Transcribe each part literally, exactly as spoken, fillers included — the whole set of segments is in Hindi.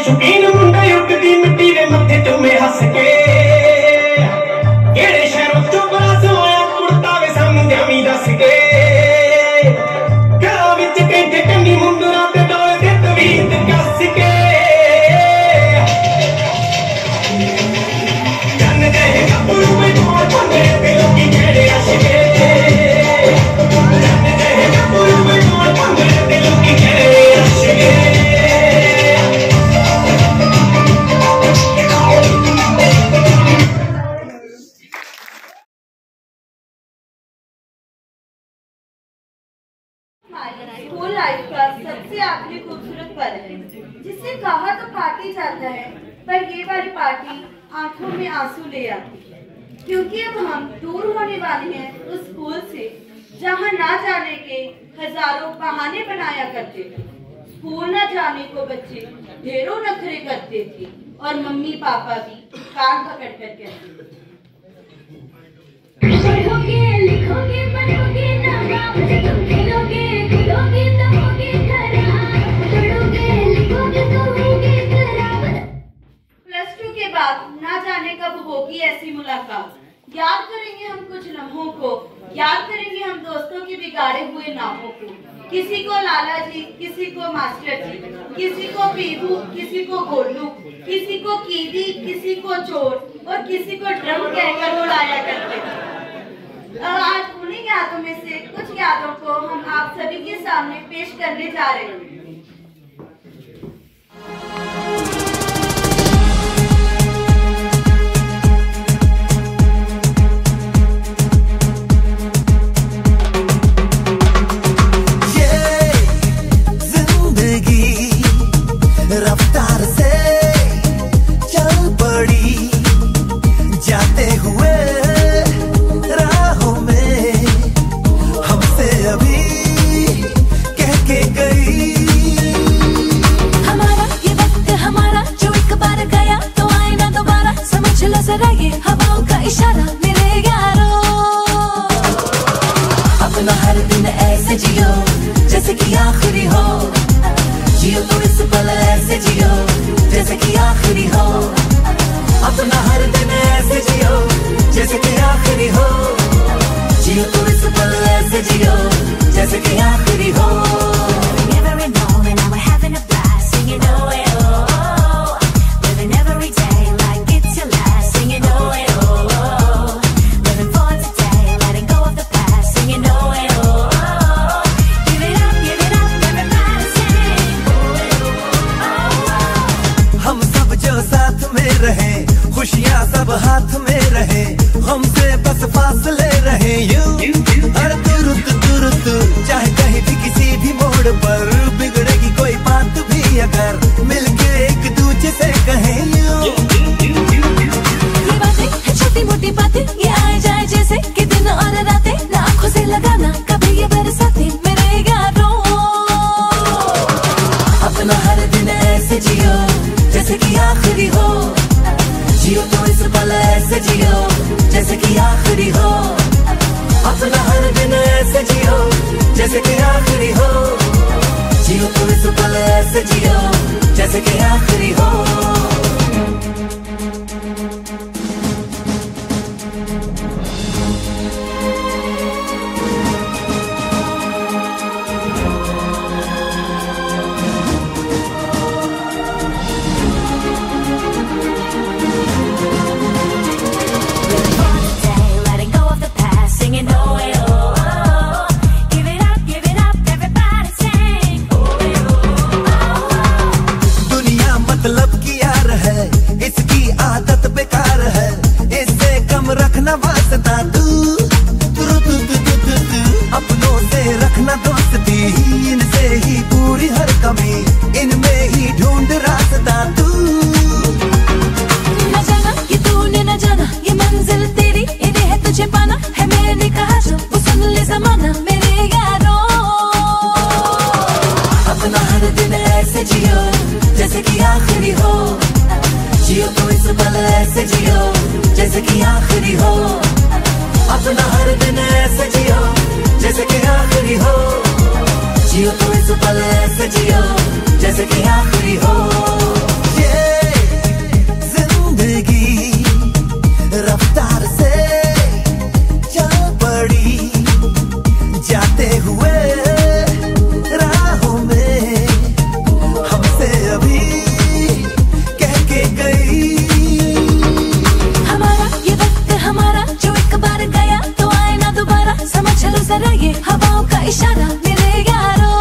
शौकीन मुंडा उठदी मिट्टी दे मत्थे चूमे हस के केड़े शहरों चों बड़ा सोया कुड़ता वे सानू जामी दस के घरां विच कैंठे कंडी मुंडरा ते डोले ते तवीत कस के जन दे गब्बरू में मोर पंदे ते लोकी केड़े हस के जन दे गब्बरू में मोर पंदे ते लोकी केड़े हस के स्कूल लाइफ का सबसे आखिरी खूबसूरत पल है जिसे कहा तो पार्टी जाता है, पर ये वाली पार्टी आंखों में आंसू ले आती है, क्योंकि अब हम दूर होने वाले हैं उस स्कूल से जहां ना जाने के हजारों बहाने बनाया करते थे। स्कूल न जाने को बच्चे ढेरों नखरे करते थे और मम्मी पापा भी कान पकड़ कर कहते थे, पढ़ोगे लिखोगे बनोगे नाम, तुम खेलोगे कूदोगे तो होगे खराब, पढ़ोगे लिखोगे तो होगे खराब। प्लस टू के बाद ना जाने कब होगी ऐसी मुलाकात, याद करेंगे हम कुछ लम्हों को, याद करेंगे हम दोस्तों के बिगाड़े हुए नामों को, किसी को लाला जी, किसी को मास्टर जी, किसी को पीहू, किसी को गोलू, किसी को कीदी, किसी को चोर और किसी को ड्रम कहकर बुलाया करते थे। आज उन्हीं यादों में से कुछ यादों को हम आप सभी के सामने पेश करने जा रहे हैं। रफ्तार से चल पड़ी जाते हुए राहों में हमसे अभी कह के गई, हमारा ये वक्त हमारा जो एक बार गया तो आए ना दोबारा, समझ लो जरा ये हवाओं का इशारा मेरे यारों। अपना हर दिन ऐसे जियो जैसे कि आखिरी हो, जियो तो इस पल ऐसे जियो जैसे कि आखिरी हो, अपना हर दिन ऐसे जियो जैसे कि आखिरी हो, जियो तो इस पल ऐसे जियो जैसे कि आखिरी हो। खुशियाँ सब हाथ में रहे, हमसे बस फासले रहे यूं हर तुरंत तुरंत, चाहे कहीं भी किसी भी मोड़ पर बिगड़ेगी कोई बात भी अगर मिलके एक दूजे से कहें यूं। ये बातें है छोटी मोटी बातें, ये आए जाए जैसे कि दिन और रातें, ना आँखों से लगाना कभी ये बरसाते मेरे यारों। अपना हर दिन ऐसे जियो जैसे कि आखिरी हो, जियो तो इस पल ऐसे जियो जैसे कि आखिरी हो, अपना हर दिन ऐसे जियो जैसे कि आखिरी हो, जियो तो इस पल ऐसे जियो जैसे कि आखिरी हो। रखना वास्ता तू तू तू तू तू तू, अपनों से रखना दोस्ती, इनसे ही पूरी हर कमी, इनमें ही ढूंढ रास्ता तू। न जाना ये तूने न जाना, ये मंजिल तेरी इन्हें है तुझे पाना, है मैंने कहा जो वो सुन ले जमाना मेरे यारों। अपना हर दिन ऐसे जियो जैसे कि आखिरी हो, जियो तो इस पल ऐसे जियो जैसे कि आखिरी हो, अपना हर दिन ऐसे जियो जैसे कि आखिरी हो, जियो तो इस पल ऐसे जियो जैसे कि आखिरी हो। इशारा मेरे यारों।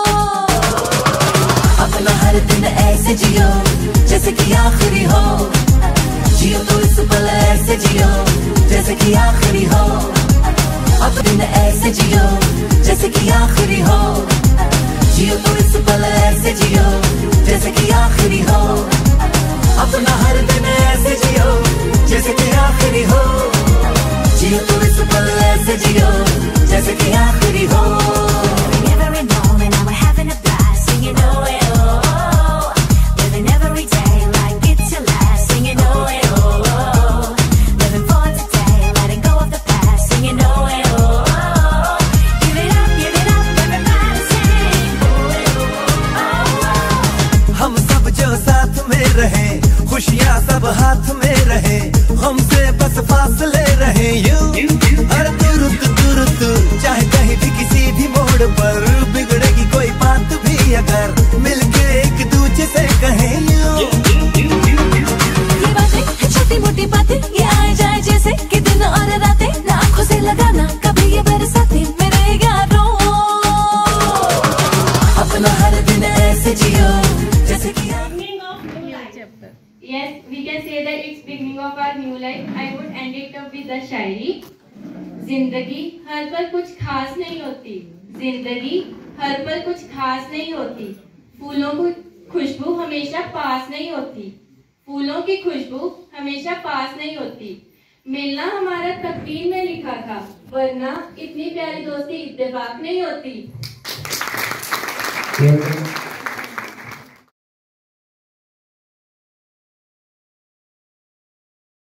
अपना हर दिन ऐसे जियो जैसे कि आखिरी हो, जियो तो इस पल ऐसे जियो जैसे कि आखिरी हो। अब दिन ऐसे जियो जैसे कि आखिरी हो, जियो तो इस पल ऐसे जियो जैसे कि आखिरी हो। अपना हर दिन ऐसे जियो जैसे कि आखिरी हो, जियो तो इस पल ऐसे जियो जैसे कि आखिरी हो। Every moment I'm having a blast, singing oh oh, living every day like it's your last, singing oh oh, living for today, letting go of the past, singing oh oh, give it up, give it up, everybody sing oh oh। हम सब जो साथ में रहे, खुशियाँ सब हाथ में रहे, हमसे बस फासले रहे यूं। हर तुरुत तुरुत चाहे कहीं भी किसी भी मोड़ पर, बिगड़ेगी कोई बात भी अगर मिलके एक दूजे से कहें यूं। ये बातें है छोटी मोटी बातें, ये आए जाए जैसे कि दिन और रातें, ना आँखों से लगाना कभी ये बरसाते मेरे यारों। अपना हर दिन ऐसे जियो जैसे कि Yes, we can say that it's beginning of our new life. I would end it up with the शायरी। जिंदगी हर पल कुछ खास नहीं होती, जिंदगी हर पल कुछ खास नहीं होती, फूलों की खुशबू हमेशा पास नहीं होती, फूलों की खुशबू हमेशा पास नहीं होती। मिलना हमारा तकदीर में लिखा था, वरना इतनी प्यारी दोस्ती इत्तेफाक नहीं होती।